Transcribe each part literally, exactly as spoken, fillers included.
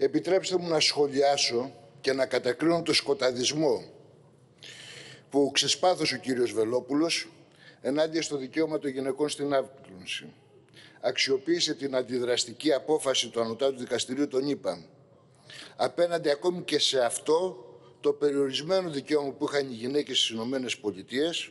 Επιτρέψτε μου να σχολιάσω και να κατακρίνω το σκοταδισμό που ξεσπάθωσε ο κύριος Βελόπουλος ενάντια στο δικαίωμα των γυναικών στην άπλυνση. Αξιοποίησε την αντιδραστική απόφαση του Ανωτάτου Δικαστηρίου των ΗΠΑ απέναντι ακόμη και σε αυτό το περιορισμένο δικαίωμα που είχαν οι γυναίκες στις Ηνωμένες Πολιτείες,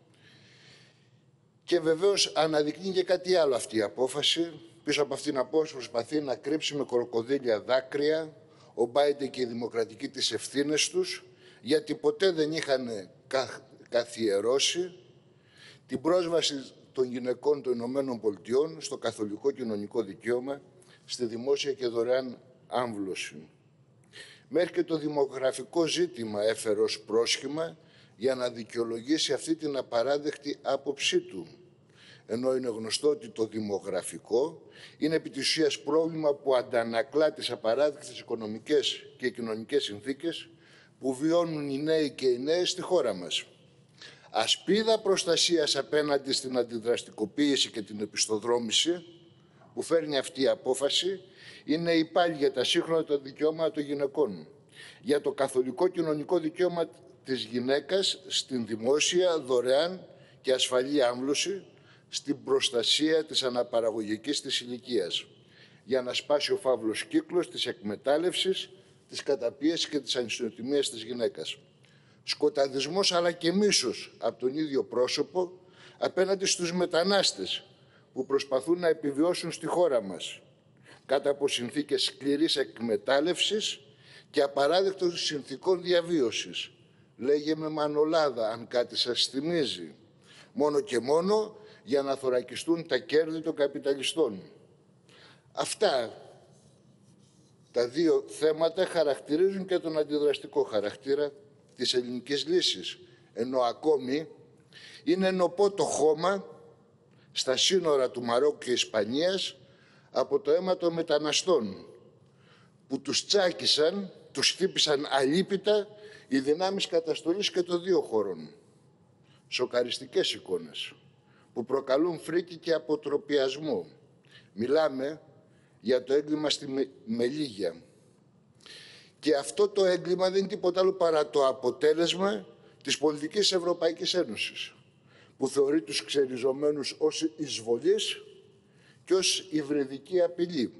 και βεβαίως αναδεικνύει και κάτι άλλο αυτή η απόφαση. Πίσω από αυτήν την απόφαση προσπαθεί να κρύψει με κροκοδίλια δάκρυα ο Μπάιντεν και οι δημοκρατικοί τις ευθύνες τους, γιατί ποτέ δεν είχαν καθιερώσει την πρόσβαση των γυναικών των Ηνωμένων Πολιτειών στο καθολικό κοινωνικό δικαίωμα, στη δημόσια και δωρεάν άμβλωση. Μέχρι και το δημογραφικό ζήτημα έφερε ως πρόσχημα για να δικαιολογήσει αυτή την απαράδεκτη άποψή του. Ενώ είναι γνωστό ότι το δημογραφικό είναι επί της ουσίας πρόβλημα που αντανακλά τις απαράδεκτες οικονομικές και κοινωνικές συνθήκες που βιώνουν οι νέοι και οι νέες στη χώρα μας. Ασπίδα προστασίας απέναντι στην αντιδραστικοποίηση και την επιστοδρόμηση που φέρνει αυτή η απόφαση είναι η πάλι για τα σύγχρονα δικαιώματα των γυναικών, για το καθολικό κοινωνικό δικαίωμα της γυναίκας στην δημόσια, δωρεάν και ασφαλή άμβλωση, στην προστασία της αναπαραγωγικής της ηλικίας, για να σπάσει ο φαύλος κύκλος της εκμετάλλευσης, της καταπίεσης και της ανισοτιμίας της γυναίκας. Σκοταδισμός αλλά και μίσος από τον ίδιο πρόσωπο απέναντι στους μετανάστες που προσπαθούν να επιβιώσουν στη χώρα μας κάτω από συνθήκες σκληρής εκμετάλλευσης και απαράδεκτων συνθήκων διαβίωσης. Λέγε με μανολάδα, αν κάτι σας θυμίζει, μόνο και μόνο για να θωρακιστούν τα κέρδη των καπιταλιστών. Αυτά τα δύο θέματα χαρακτηρίζουν και τον αντιδραστικό χαρακτήρα της ελληνικής λύσης, ενώ ακόμη είναι νοπό το χώμα στα σύνορα του Μαρόκου και Ισπανίας από το αίμα των μεταναστών που τους τσάκισαν, τους χτύπησαν αλίπητα οι δυνάμεις καταστολής και των δύο χωρών. Σοκαριστικές εικόνες που προκαλούν φρίκη και αποτροπιασμό. Μιλάμε για το έγκλημα στη Μελίγια. Και αυτό το έγκλημα δεν είναι τίποτα άλλο παρά το αποτέλεσμα της πολιτικής Ευρωπαϊκής Ένωσης, που θεωρεί τους ξεριζωμένους ως εισβολής και ως υβριδική απειλή.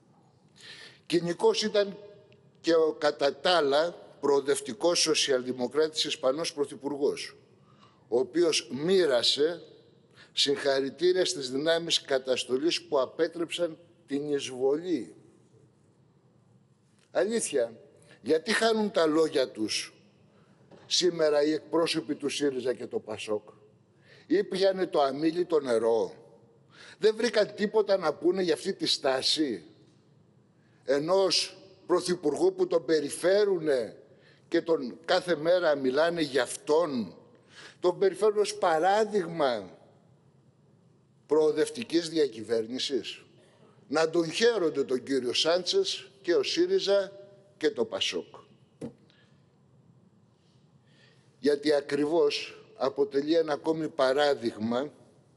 Κοινικός ήταν και ο κατά τα άλλα προοδευτικός σοσιαλδημοκράτης Ισπανός πρωθυπουργός, ο οποίος μοίρασε συγχαρητήρια στις δυνάμεις καταστολής που απέτρεψαν την εισβολή. Αλήθεια, γιατί χάνουν τα λόγια τους σήμερα οι εκπρόσωποι του ΣΥΡΙΖΑ και το ΠΑΣΟΚ? Ή πιάνε το αμίλητο νερό? Δεν βρήκαν τίποτα να πούνε για αυτή τη στάση ενός πρωθυπουργού που τον περιφέρουνε και τον κάθε μέρα μιλάνε για αυτόν? Τον περιφέρουν ως παράδειγμα προοδευτικής διακυβέρνησης. Να τον χαίρονται τον κύριο Σάντσες και ο ΣΥΡΙΖΑ και το ΠΑΣΟΚ. Γιατί ακριβώς αποτελεί ένα ακόμη παράδειγμα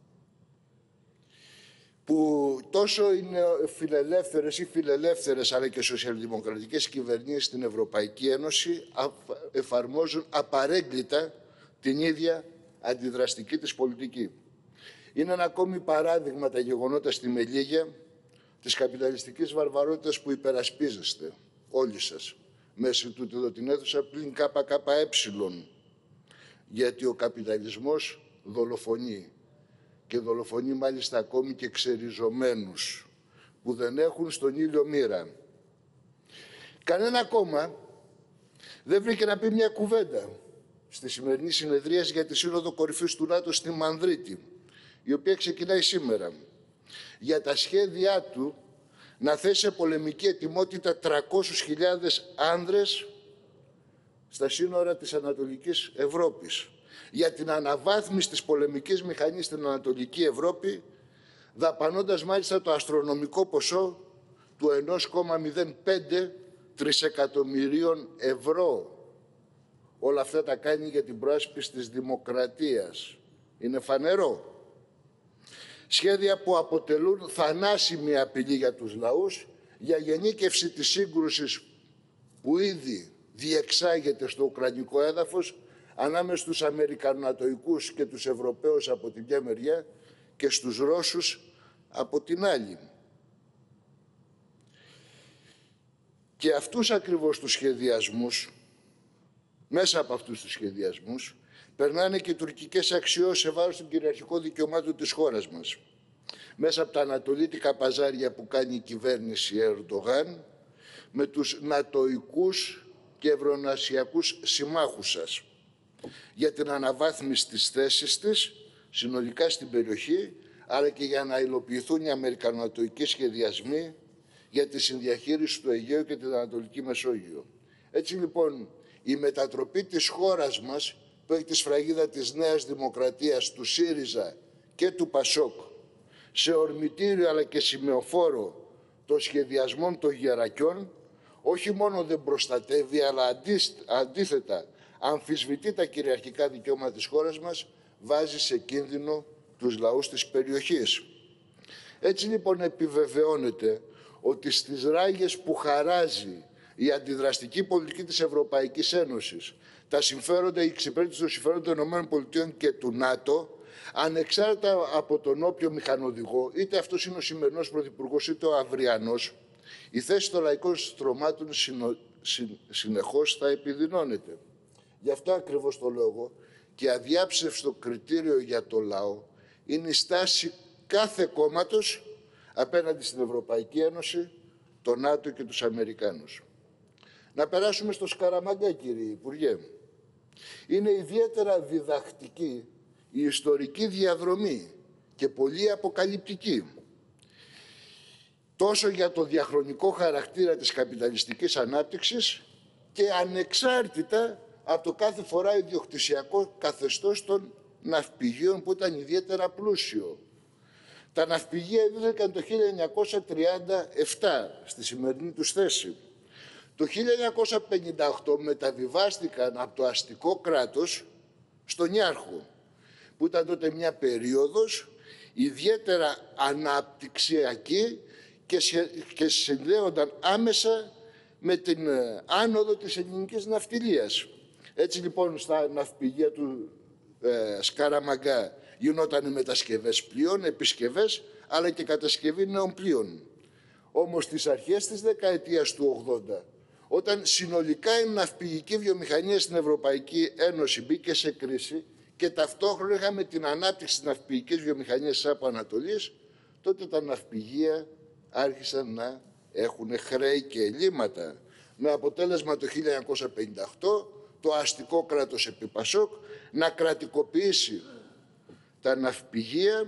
που τόσο είναι φιλελεύθερες ή φιλελεύθερες αλλά και σοσιαλδημοκρατικές κυβερνήσεις στην Ευρωπαϊκή Ένωση εφαρμόζουν απαρέγκλιτα την ίδια αντιδραστική της πολιτική. Είναι ένα ακόμη παράδειγμα τα γεγονότα στη Μελίγια της καπιταλιστικής βαρβαρότητας που υπερασπίζεστε όλοι σας μέσα του εδώ την αίθουσα πλην ΚΚΕ, γιατί ο καπιταλισμός δολοφονεί και δολοφονεί μάλιστα ακόμη και ξεριζωμένους που δεν έχουν στον ήλιο μοίρα. Κανένα κόμμα δεν βρήκε να πει μια κουβέντα στη σημερινή συνεδρίαση για τη Σύνοδο Κορυφής του ΝΑΤΟ στη Μανδρίτη, η οποία ξεκινάει σήμερα, για τα σχέδιά του να θέσει σε πολεμική ετοιμότητα τριακόσιες χιλιάδες άνδρες στα σύνορα της Ανατολικής Ευρώπης, για την αναβάθμιση της πολεμικής μηχανής στην Ανατολική Ευρώπη, δαπανώντας μάλιστα το αστρονομικό ποσό του ένα κόμμα μηδέν πέντε τρισεκατομμυρίων ευρώ. Όλα αυτά τα κάνει για την προάσπιση της δημοκρατίας. Είναι φανερό. Σχέδια που αποτελούν θανάσιμη απειλή για τους λαούς, για γενίκευση της σύγκρουσης που ήδη διεξάγεται στο ουκρανικό έδαφος ανάμεσα στους Αμερικανατοικούς και τους Ευρωπαίους από τη μια μεριά και στους Ρώσους από την άλλη. Και αυτούς ακριβώς τους σχεδιασμούς, μέσα από αυτούς τους σχεδιασμούς, περνάνε και τουρκικές αξιώσεις σε βάρος των κυριαρχικών δικαιωμάτων της χώρας μας. Μέσα από τα ανατολίτικα παζάρια που κάνει η κυβέρνηση Ερντογάν με τους νατοικούς και ευρωασιακούς συμμάχους σας για την αναβάθμιση της θέσης της συνολικά στην περιοχή, αλλά και για να υλοποιηθούν οι αμερικανοτοικοί σχεδιασμοί για τη συνδιαχείριση του Αιγαίου και την Ανατολική Μεσόγειο. Έτσι λοιπόν, η μετατροπή της χώρας μας, που έχει τη σφραγίδα της Νέας Δημοκρατίας, του ΣΥΡΙΖΑ και του ΠΑΣΟΚ, σε ορμητήριο αλλά και σημεοφόρο των σχεδιασμών των γερακιών, όχι μόνο δεν προστατεύει, αλλά αντίθετα αμφισβητεί τα κυριαρχικά δικαιώματα της χώρας μας, βάζει σε κίνδυνο τους λαούς της περιοχής. Έτσι λοιπόν επιβεβαιώνεται ότι στις ράγες που χαράζει η αντιδραστική πολιτική της Ευρωπαϊκής Ένωσης, τα συμφέροντα, η εξυπηρέτηση των συμφέροντων των ΗΠΑ και του ΝΑΤΟ, ανεξάρτητα από τον όποιο μηχανοδηγό, είτε αυτός είναι ο σημερινός πρωθυπουργός είτε ο αυριανός, η θέση των λαϊκών στρωμάτων συνο... συ... συνεχώς θα επιδεινώνεται. Γι' αυτό ακριβώς το λόγο και αδιάψευστο κριτήριο για το λαό είναι η στάση κάθε κόμματος απέναντι στην Ευρωπαϊκή Ένωση, το ΝΑΤΟ και τους Αμερικάνους. Να περάσουμε στο Σκαραμαγκά, κύριε Υπουργέ. Είναι ιδιαίτερα διδακτική η ιστορική διαδρομή και πολύ αποκαλυπτική. Τόσο για το διαχρονικό χαρακτήρα της καπιταλιστικής ανάπτυξης και ανεξάρτητα από το κάθε φορά ιδιοκτησιακό καθεστώς των ναυπηγείων που ήταν ιδιαίτερα πλούσιο. Τα ναυπηγεία ιδρύθηκαν το χίλια εννιακόσια τριάντα επτά στη σημερινή τους θέση. Το χίλια εννιακόσια πενήντα οκτώ μεταβιβάστηκαν από το αστικό κράτος στον Ιάρχο, που ήταν τότε μια περίοδος ιδιαίτερα αναπτυξιακή και, σε, και συνδέονταν άμεσα με την άνοδο της ελληνικής ναυτιλίας. Έτσι λοιπόν στα ναυπηγεία του ε, Σκαραμαγκά γινόταν οι μετασκευές πλοίων, επισκευές, αλλά και κατασκευή νέων πλοίων. Όμως στις αρχές της δεκαετίας του ογδόντα, όταν συνολικά η ναυπηγική βιομηχανία στην Ευρωπαϊκή Ένωση μπήκε σε κρίση και ταυτόχρονα είχαμε την ανάπτυξη της ναυπηγικής βιομηχανίας της ΑΠΟ Ανατολής, τότε τα ναυπηγεία άρχισαν να έχουν χρέη και ελλείμματα. Με αποτέλεσμα το χίλια εννιακόσια πενήντα οκτώ το αστικό κράτος επί ΠΑΣΟΚ να κρατικοποιήσει τα ναυπηγεία,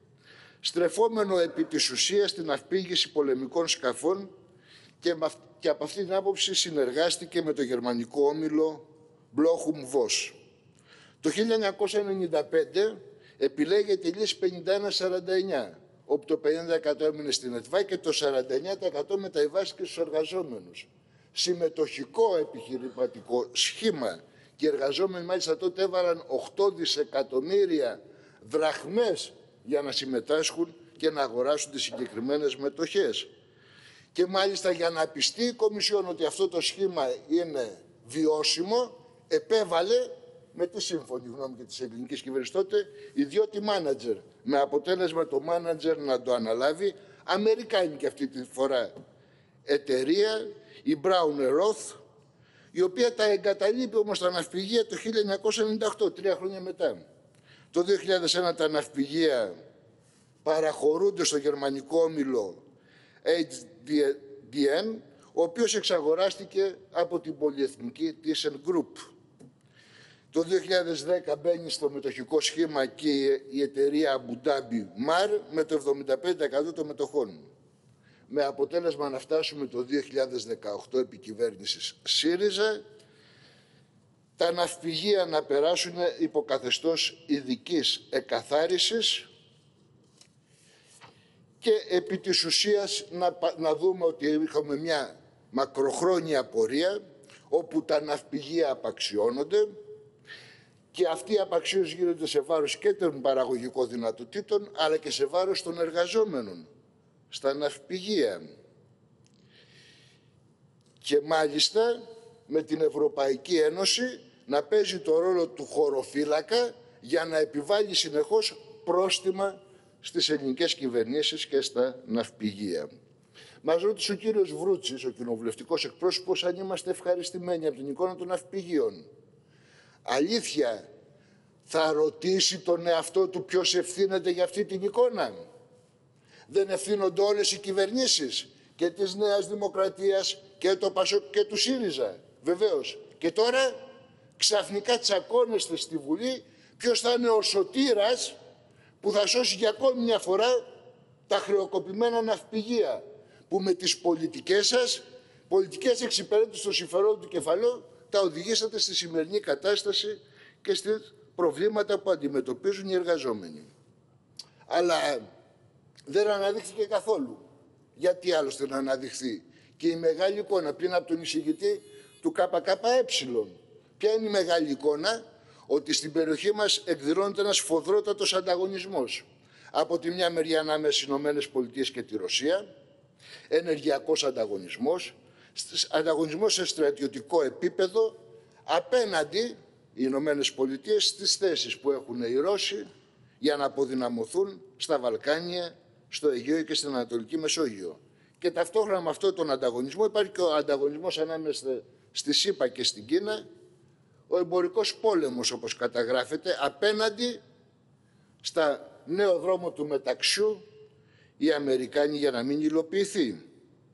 στρεφόμενο επί της ουσίας την ναυπήγηση πολεμικών σκαφών και, και από αυτή την άποψη συνεργάστηκε με το γερμανικό όμιλο Blochum Voss. Το χίλια εννιακόσια ενενήντα πέντε επιλέγεται η λύση πενήντα ένα σαράντα εννιά, όπου το πενήντα τοις εκατό έμεινε στην ΕΤΒΑ και το σαράντα εννιά τοις εκατό μεταβιβάστηκε στους εργαζόμενους. Συμμετοχικό επιχειρηματικό σχήμα και οι εργαζόμενοι μάλιστα τότε έβαλαν οκτώ δισεκατομμύρια δραχμές για να συμμετάσχουν και να αγοράσουν τις συγκεκριμένες μετοχές. Και μάλιστα για να πιστεί η Κομισιόν ότι αυτό το σχήμα είναι βιώσιμο, επέβαλε με τη σύμφωνη γνώμη και της ελληνικής κυβέρνησης τότε ιδιώτη μάνατζερ, με αποτέλεσμα το μάνατζερ να το αναλάβει αμερικάνικη αυτή τη φορά εταιρεία, η Brown Roth, η οποία τα εγκαταλείπει όμως τα ναυπηγεία το χίλια εννιακόσια ενενήντα οκτώ, τρία χρόνια μετά. Το δύο χιλιάδες ένα τα ναυπηγεία παραχωρούνται στο γερμανικό όμιλο έιτς ντι εν, ο οποίος εξαγοράστηκε από την πολυεθνική ThyssenKrupp. Το δύο χιλιάδες δέκα μπαίνει στο μετοχικό σχήμα και η εταιρεία Abu Dhabi Mar με το εβδομήντα πέντε τοις εκατό των μετοχών. Με αποτέλεσμα να φτάσουμε το δύο χιλιάδες δεκαοκτώ επί κυβέρνησης ΣΥΡΙΖΑ, τα ναυπηγεία να περάσουν υπό καθεστώς ειδικής εκαθάρισης και επί της ουσίας να, να δούμε ότι είχαμε μια μακροχρόνια πορεία όπου τα ναυπηγεία απαξιώνονται και αυτή η απαξίωση γίνεται σε βάρος και των παραγωγικών δυνατοτήτων αλλά και σε βάρος των εργαζόμενων στα ναυπηγεία. και μάλιστα με την Ευρωπαϊκή Ένωση να παίζει το ρόλο του χωροφύλακα για να επιβάλλει συνεχώς πρόστιμα στις ελληνικές κυβερνήσεις και στα ναυπηγεία. Μας ρώτησε ο κύριος Βρούτσης, ο κοινοβουλευτικός εκπρόσωπος, αν είμαστε ευχαριστημένοι από την εικόνα των ναυπηγείων. Αλήθεια, θα ρωτήσει τον εαυτό του ποιος ευθύνεται για αυτή την εικόνα? Δεν ευθύνονται όλες οι κυβερνήσεις, και της Νέας Δημοκρατίας και το ΠΑΣΟΚ και του ΣΥΡΙΖΑ? Βεβαίως. Και τώρα ξαφνικά τσακώνεστε στη Βουλή ποιος θα είναι ο σωτήρας που θα σώσει για ακόμη μια φορά τα χρεοκοπημένα ναυπηγεία, που με τις πολιτικές σας, πολιτικές εξυπηρέτησης των συμφερόντων του κεφαλαίου, τα οδηγήσατε στη σημερινή κατάσταση και στις προβλήματα που αντιμετωπίζουν οι εργαζόμενοι. Αλλά δεν αναδείχθηκε καθόλου. Γιατί άλλωστε να αναδειχθεί? Και η μεγάλη εικόνα πριν από τον εισηγητή του ΚΚΕ. Ποια είναι η μεγάλη εικόνα? Ότι στην περιοχή μας εκδηλώνεται ένας σφοδρότατος ανταγωνισμός. Από τη μια μεριά ανάμεσα στις Ηνωμένες Πολιτείες και τη Ρωσία, ενεργειακός ανταγωνισμός, ανταγωνισμός σε στρατιωτικό επίπεδο απέναντι οι Ηνωμένες Πολιτείες στις θέσεις που έχουν οι Ρώσοι για να αποδυναμωθούν στα Βαλκάνια, στο Αιγαίο και στην Ανατολική Μεσόγειο. Και ταυτόχρονα με αυτόν τον ανταγωνισμό υπάρχει και ο ανταγωνισμός ανάμεσα στη ΣΥΠΑ και στην Κίνα, ο εμπορικός πόλεμος όπως καταγράφεται, απέναντι στα νέο δρόμο του μεταξιού οι Αμερικάνοι για να μην υλοποιηθεί.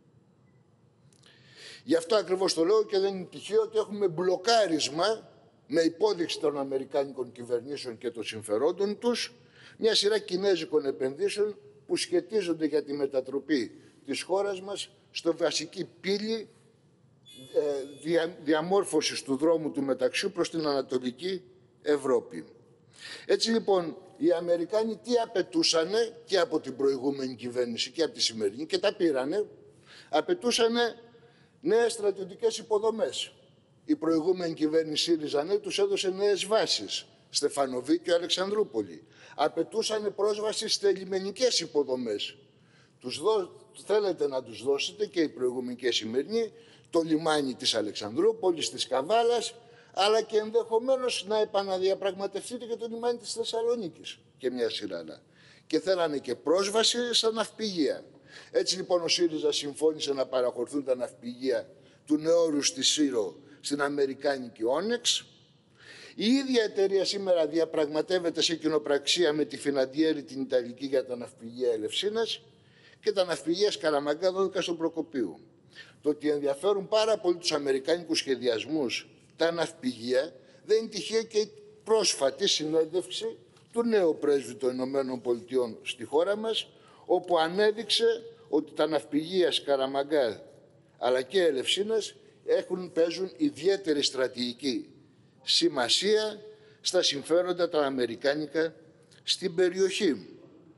Γι' αυτό ακριβώς το λέω και δεν είναι τυχαίο ότι έχουμε μπλοκάρισμα με υπόδειξη των Αμερικάνικων κυβερνήσεων και των συμφερόντων τους μια σειρά κινέζικων επενδύσεων που σχετίζονται για τη μετατροπή της χώρας μας στο βασική πύλη ε, δια, διαμόρφωσης του δρόμου του μεταξιού προς την Ανατολική Ευρώπη. Έτσι λοιπόν οι Αμερικάνοι τι απαιτούσανε και από την προηγούμενη κυβέρνηση και από τη σημερινή, και τα πήρανε, απαιτούσανε νέες στρατιωτικές υποδομές. Η προηγούμενη κυβέρνηση ΣΥΡΙΖΑ ναι, τους έδωσε νέες βάσεις, Στεφανοβίκιο, Αλεξανδρούπολη. Απαιτούσανε πρόσβαση στις λιμενικές υποδομές. Τους δω, θέλετε να τους δώσετε, και η προηγούμενη και η σημερινή, το λιμάνι της Αλεξανδρούπολης, της Καβάλας, αλλά και ενδεχομένως να επαναδιαπραγματευτείτε και το λιμάνι της Θεσσαλονίκης και μια σειρά άλλα. Και θέλανε και πρόσβαση στα ναυπηγεία. Έτσι λοιπόν ο ΣΥΡΙΖΑ συμφώνησε να παραχωρηθούν τα ναυπηγεία του Νεώρου στη Σύρο στην Αμερικάνικη Όνεξ. Η ίδια εταιρεία σήμερα διαπραγματεύεται σε κοινοπραξία με τη Φιναντιέρη την Ιταλική για τα ναυπηγεία Ελευσίνας και τα ναυπηγεία Σκαραμαγκά δώδεκα στον Προκοπίου. Το ότι ενδιαφέρουν πάρα πολύ τους αμερικάνικους σχεδιασμούς τα ναυπηγεία δεν είναι τυχαίο και η πρόσφατη συνέντευξη του νέου πρέσβη των Ηνωμένων Πολιτειών στη χώρα μας, όπου ανέδειξε ότι τα ναυπηγεία Σκαραμαγκά αλλά και Ελευσίνας έχουν, παίζουν ιδιαίτερη στρατηγική σημασία στα συμφέροντα τα αμερικάνικα στην περιοχή.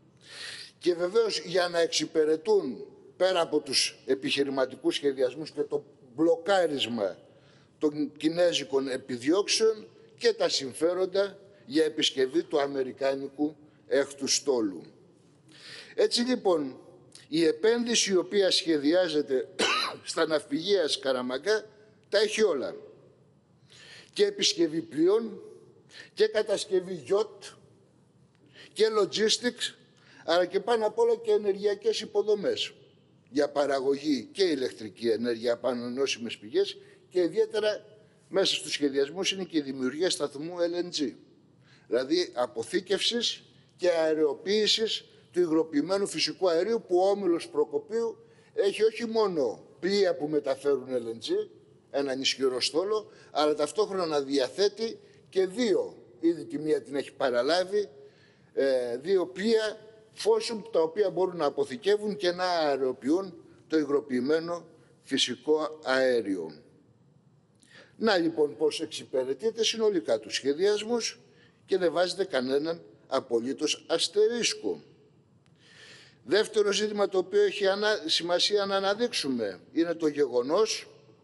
Και βεβαίως για να εξυπηρετούν πέρα από τους επιχειρηματικούς σχεδιασμούς και το μπλοκάρισμα των κινέζικων επιδιώξεων και τα συμφέροντα για επισκευή του αμερικάνικου έκτου στόλου. Έτσι λοιπόν η επένδυση η οποία σχεδιάζεται στα ναυπηγεία Σκαραμαγκά τα έχει όλα. Και επισκευή πλοίων και κατασκευή γιότ και logistics, αλλά και πάνω απ' όλα και ενεργειακές υποδομές για παραγωγή και ηλεκτρική ενέργεια από ανανεώσιμες πηγές, και ιδιαίτερα μέσα στους σχεδιασμούς είναι και η δημιουργία σταθμού ελ εν τζι, δηλαδή αποθήκευσης και αεροποίησης του υγροποιημένου φυσικού αερίου, που ο Όμιλος Προκοπίου έχει όχι μόνο πλοία που μεταφέρουν ελ εν τζι, έναν ισχυρό στόλο, αλλά ταυτόχρονα να διαθέτει και δύο, ήδη τη μία την έχει παραλάβει, ε, δύο πλοία φόσουμ, τα οποία μπορούν να αποθηκεύουν και να αεροποιούν το υγροποιημένο φυσικό αέριο. Να λοιπόν πώς εξυπηρετείτε συνολικά τους σχεδιασμούς και δεν βάζετε κανέναν απολύτως αστερίσκο. Δεύτερο ζήτημα το οποίο έχει σημασία να αναδείξουμε είναι το γεγονός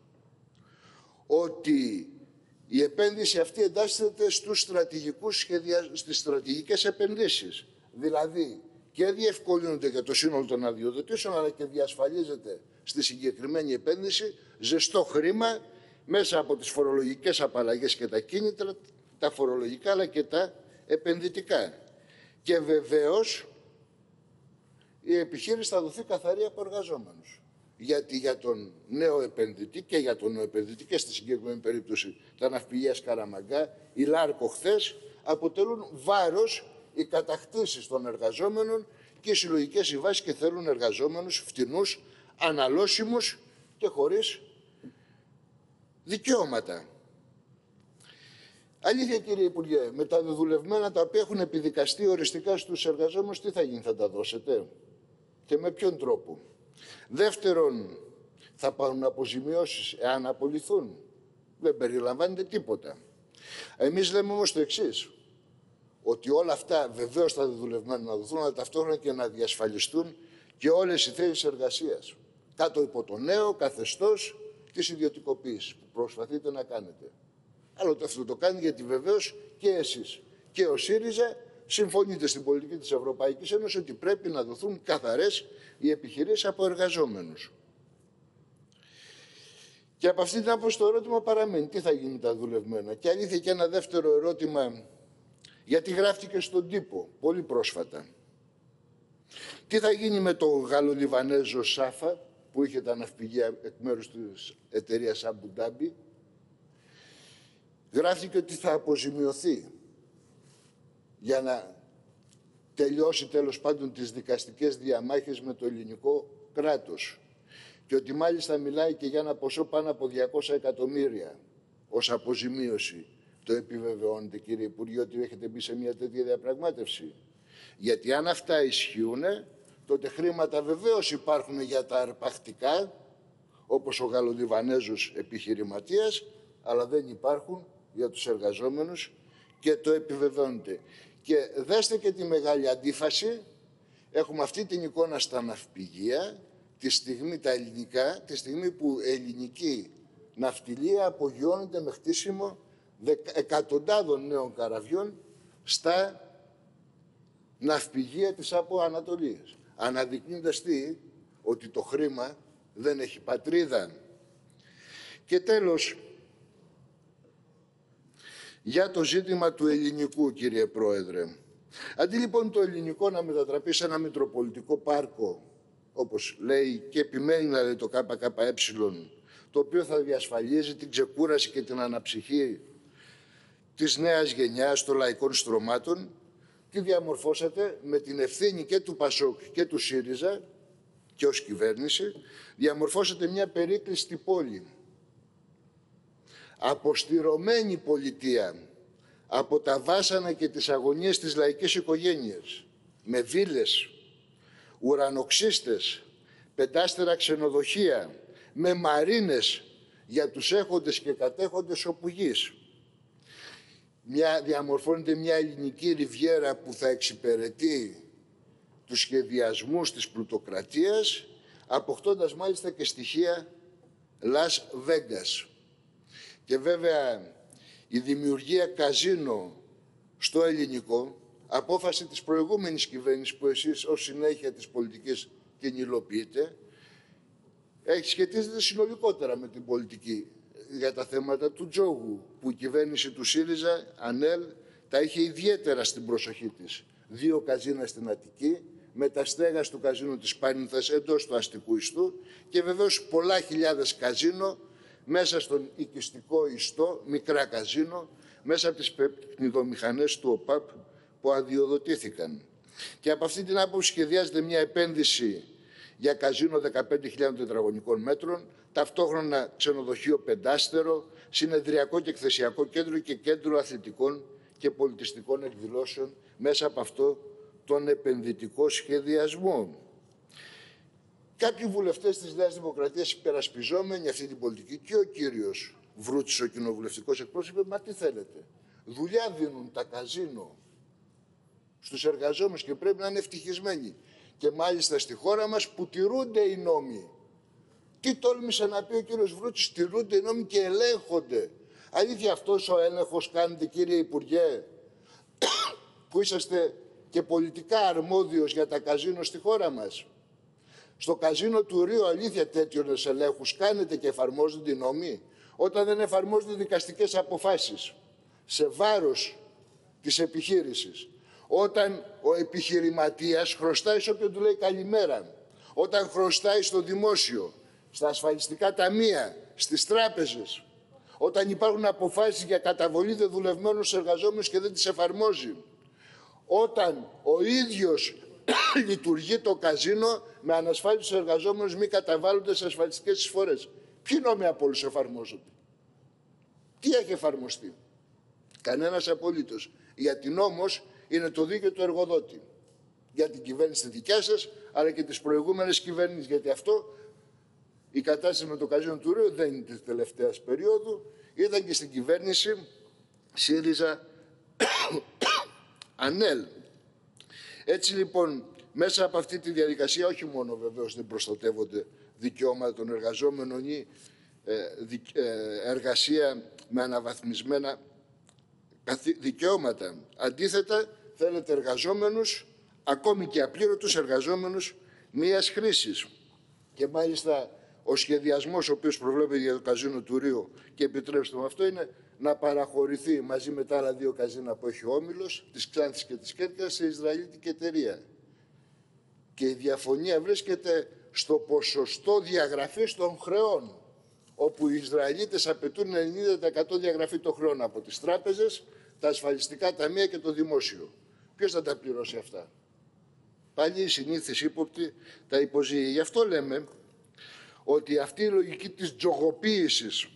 ότι η επένδυση αυτή εντάσσεται στους στρατηγικούς σχεδια... στις στρατηγικές επενδύσεις. Δηλαδή και διευκολύνονται για το σύνολο των αδειοδοτήσεων, αλλά και διασφαλίζεται στη συγκεκριμένη επένδυση ζεστό χρήμα μέσα από τις φορολογικές απαλλαγές και τα κίνητρα, τα φορολογικά αλλά και τα επενδυτικά. Και βεβαίως η επιχείρηση θα δοθεί καθαρή από εργαζόμενους. Γιατί για τον νέο επενδυτή και για τον νέο επενδυτή και στη συγκεκριμένη περίπτωση τα ναυπηγεία Σκαραμαγκά, η Λάρκο χθες, αποτελούν βάρος οι κατακτήσεις των εργαζόμενων και οι συλλογικές συμβάσεις και θέλουν εργαζόμενους φτηνούς, αναλώσιμους και χωρίς δικαιώματα. Αλήθεια, κύριε Υπουργέ, με τα δεδουλευμένα τα οποία έχουν επιδικαστεί οριστικά στους εργαζόμενους, τι θα γίνει, θα τα δώσετε και με ποιον τρόπο? Δεύτερον, θα πάρουν αποζημιώσεις εάν απολυθούν? Δεν περιλαμβάνεται τίποτα. Εμείς λέμε όμως το εξής, ότι όλα αυτά βεβαίως θα δεδουλευμένα να δοθούν, αλλά ταυτόχρονα και να διασφαλιστούν και όλες οι θέσεις εργασίας, κάτω υπό το νέο καθεστώς της ιδιωτικοποίησης που προσπαθείτε να κάνετε. Αλλά αυτό το κάνει γιατί βεβαίως και εσείς και ο ΣΥΡΙΖΑ συμφωνείτε στην πολιτική της Ευρωπαϊκής Ένωσης ότι πρέπει να δοθούν καθαρές οι επιχειρήσεις από εργαζόμενους. Και από αυτή την άποψη το ερώτημα παραμένει. Τι θα γίνει με τα δουλευμένα? Και αλήθεια και ένα δεύτερο ερώτημα, γιατί γράφτηκε στον τύπο πολύ πρόσφατα. Τι θα γίνει με το Γαλλο-Λιβανέζο Σάφα που είχε τα ναυπηγεία εκ μέρους της εταιρείας Αμπου Ντάμπι? Γράφτηκε ότι θα αποζημιωθεί για να τελειώσει τέλος πάντων τις δικαστικές διαμάχες με το ελληνικό κράτος. Και ότι μάλιστα μιλάει και για ένα ποσό πάνω από διακόσια εκατομμύρια ως αποζημίωση. Το επιβεβαιώνετε, κύριε Υπουργέ, ότι έχετε μπει σε μια τέτοια διαπραγμάτευση? Γιατί αν αυτά ισχύουν, τότε χρήματα βεβαίως υπάρχουν για τα αρπακτικά, όπως ο Γαλλολιβανέζος επιχειρηματίας, αλλά δεν υπάρχουν για τους εργαζόμενους και το επιβεβαιώνεται. Και δέστε και τη μεγάλη αντίφαση. Έχουμε αυτή την εικόνα στα ναυπηγεία, τη στιγμή τα ελληνικά, τη στιγμή που ελληνική ναυτιλία απογειώνεται με χτίσιμο εκατοντάδων νέων καραβιών στα ναυπηγεία της από Ανατολίας. Αναδεικνύοντας τι? Ότι το χρήμα δεν έχει πατρίδα. Και τέλος, για το ζήτημα του ελληνικού, κύριε Πρόεδρε. Αντί λοιπόν το ελληνικό να μετατραπεί σε ένα μητροπολιτικό πάρκο, όπως λέει και επιμένει να λέει το ΚΚΕ, το οποίο θα διασφαλίζει την ξεκούραση και την αναψυχή της νέας γενιάς των λαϊκών στρωμάτων, τι διαμορφώσατε με την ευθύνη και του ΠΑΣΟΚ και του ΣΥΡΙΖΑ και ως κυβέρνηση, διαμορφώσατε μια περίκλειστη πόλη. Αποστηρωμένη πολιτεία από τα βάσανα και τις αγωνίες της λαϊκής οικογένειας, με βίλες, ουρανοξύστες, πεντάστερα ξενοδοχεία, με μαρίνες για τους έχοντες και κατέχοντες όπου γης. Μια, διαμορφώνεται μια ελληνική ριβιέρα που θα εξυπηρετεί τους σχεδιασμούς της πλουτοκρατίας, αποκτώντας μάλιστα και στοιχεία Las Vegas. Και βέβαια η δημιουργία καζίνο στο ελληνικό, απόφαση της προηγούμενης κυβέρνησης που εσείς ως συνέχεια της πολιτικής την υλοποιείτε, έχει σχετίζεται συνολικότερα με την πολιτική για τα θέματα του τζόγου, που η κυβέρνηση του ΣΥΡΙΖΑ, ΑΝΕΛ, τα είχε ιδιαίτερα στην προσοχή της. Δύο καζίνα στην Αττική, με τα στέγας του καζίνου της Πάνηθας εντός του αστικού ιστού και βεβαίως πολλά χιλιάδες καζίνο μέσα στον οικιστικό ιστό, μικρά καζίνο, μέσα από τις παιχνιδομηχανές του ΟΠΑΠ που αδειοδοτήθηκαν. Και από αυτή την άποψη σχεδιάζεται μια επένδυση για καζίνο δεκαπέντε χιλιάδων τετραγωνικών μέτρων, ταυτόχρονα ξενοδοχείο πεντάστερο, συνεδριακό και εκθεσιακό κέντρο και κέντρο αθλητικών και πολιτιστικών εκδηλώσεων μέσα από αυτό τον επενδυτικό σχεδιασμό. Κάποιοι βουλευτές της Νέας Δημοκρατίας υπερασπιζόμενοι αυτή την πολιτική και ο κύριος Βρούτσης, ο κοινοβουλευτικός εκπρόσωπος, είπε, μα τι θέλετε, δουλειά δίνουν τα καζίνο στους εργαζόμενους και πρέπει να είναι ευτυχισμένοι. Και μάλιστα στη χώρα μας που τηρούνται οι νόμοι. Τι τόλμησε να πει ο κύριος Βρούτσης, τηρούνται οι νόμοι και ελέγχονται. Αλήθεια αυτός ο έλεγχος κάνετε, κύριε Υπουργέ, που είσαστε και πολιτικά αρμόδιος για τα καζίνο στη χώρα μας? Στο καζίνο του Ρίου, αλήθεια, τέτοιους ελέγχους κάνετε και εφαρμόζονται οι νόμοι? Όταν δεν εφαρμόζονται δικαστικές αποφάσεις σε βάρος της επιχείρησης, όταν ο επιχειρηματίας χρωστάει σε όποιον του λέει καλημέρα, όταν χρωστάει στο δημόσιο, στα ασφαλιστικά ταμεία, στις τράπεζες, όταν υπάρχουν αποφάσεις για καταβολή δεδουλευμένων στους εργαζόμενους και δεν τις εφαρμόζει, όταν ο ίδιος λειτουργεί το καζίνο με ανασφάλιστους εργαζόμενους μη καταβάλλονται σε ασφαλιστικές εισφορές. Ποιοι νόμοι από όλους εφαρμόζονται? Τι έχει εφαρμοστεί? Κανένας απολύτως. Γιατί νόμος είναι το δίκαιο του εργοδότη. Για την κυβέρνηση δικιά σας, αλλά και τις προηγούμενες κυβερνήσεις. Γιατί αυτό, η κατάσταση με το καζίνο του Ρίου δεν είναι της τελευταίας περίοδου. Ήταν και στην κυβέρνηση ΣΥΡΙΖΑ ΑΝΕΛ. Έτσι λοιπόν, μέσα από αυτή τη διαδικασία, όχι μόνο βεβαίως δεν προστατεύονται δικαιώματα των εργαζόμενων ή ε, δικ, ε, εργασία με αναβαθμισμένα δικαιώματα. Αντίθετα, θέλετε εργαζόμενους, ακόμη και απλήρωτους εργαζόμενους μίας χρήσης. Και μάλιστα ο σχεδιασμός ο οποίος προβλέπεται για το καζίνο του Ρίου, και επιτρέψτε μου αυτό, είναι να παραχωρηθεί μαζί με τα άλλα δύο καζίνα που έχει ο Όμιλος, της Ξάνθης και της Κέρκυρας, σε Ισραηλίτικη εταιρεία. Και η διαφωνία βρίσκεται στο ποσοστό διαγραφής των χρεών, όπου οι Ισραηλίτες απαιτούν ενενήντα τοις εκατό διαγραφή των χρεών από τις τράπεζες, τα ασφαλιστικά ταμεία και το δημόσιο. Ποιος θα τα πληρώσει αυτά? Πάλι οι συνήθεις ύποπτοι τα υποζύγει. Γι' αυτό λέμε ότι αυτή η λογική της τζογοποίησης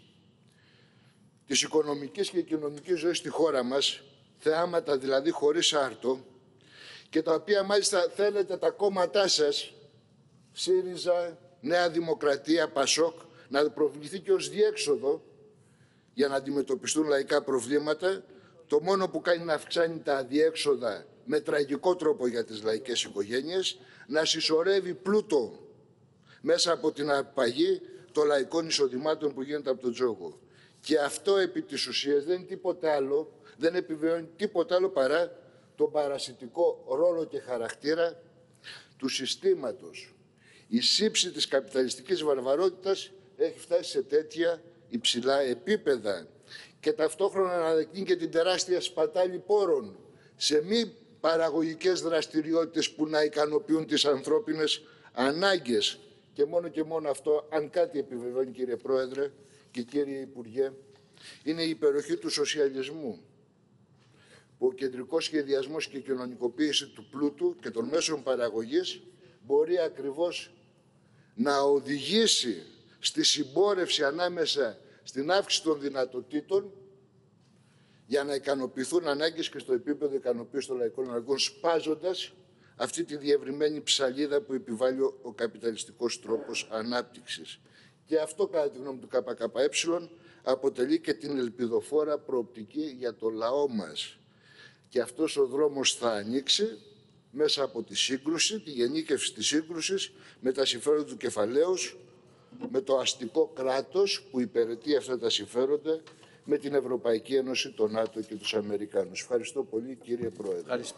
της οικονομικής και κοινωνικής ζωής στη χώρα μας, θεάματα δηλαδή χωρίς άρτο, και τα οποία μάλιστα θέλετε τα κόμματά σας, ΣΥΡΙΖΑ, Νέα Δημοκρατία, ΠΑΣΟΚ, να προβληθεί και ως διέξοδο για να αντιμετωπιστούν λαϊκά προβλήματα, το μόνο που κάνει να αυξάνει τα αδιέξοδα με τραγικό τρόπο για τις λαϊκές οικογένειες, να συσσωρεύει πλούτο μέσα από την απαγή των λαϊκών εισοδημάτων που γίνεται από τον τζόγο. Και αυτό επί της ουσίας δεν είναι τίποτα άλλο, δεν επιβεβαιώνει τίποτα άλλο παρά τον παρασιτικό ρόλο και χαρακτήρα του συστήματος. Η σύψη της καπιταλιστικής βαρβαρότητας έχει φτάσει σε τέτοια υψηλά επίπεδα και ταυτόχρονα αναδεικνύει και την τεράστια σπατάλη πόρων σε μη παραγωγικές δραστηριότητες που να ικανοποιούν τις ανθρώπινες ανάγκες. Και μόνο και μόνο αυτό, αν κάτι επιβεβαιώνει, κύριε Πρόεδρε και κύριε Υπουργέ, είναι η υπεροχή του σοσιαλισμού, που ο κεντρικός σχεδιασμός και η κοινωνικοποίηση του πλούτου και των μέσων παραγωγής μπορεί ακριβώς να οδηγήσει στη συμπόρευση ανάμεσα στην αύξηση των δυνατοτήτων για να ικανοποιηθούν ανάγκες και στο επίπεδο ικανοποίησης των λαϊκών αναγκών, σπάζοντας αυτή τη διευρυμένη ψαλίδα που επιβάλλει ο καπιταλιστικός τρόπος ανάπτυξης. Και αυτό, κατά τη γνώμη του ΚΚΕ, αποτελεί και την ελπιδοφόρα προοπτική για το λαό μας. Και αυτός ο δρόμος θα ανοίξει μέσα από τη σύγκρουση, τη γενίκευση της σύγκρουσης με τα συμφέροντα του κεφαλαίους, με το αστικό κράτος που υπηρετεί αυτά τα συμφέροντα, με την Ευρωπαϊκή Ένωση, τον ΝΑΤΟ και τους Αμερικάνους. Ευχαριστώ πολύ, κύριε Πρόεδρε.